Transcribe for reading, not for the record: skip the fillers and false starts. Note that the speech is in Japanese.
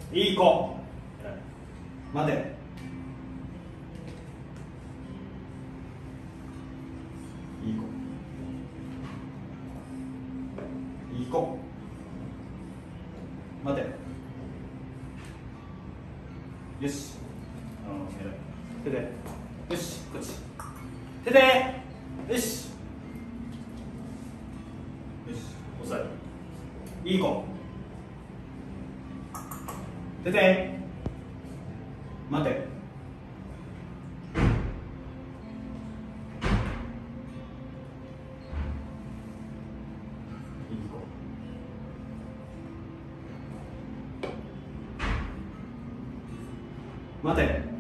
いい子。待て。いい子。いい子。待て。よし。偉い。手で。よし、こっち。手で。よし。よし、押さえ。いい子。手で。待て。いい子。待て。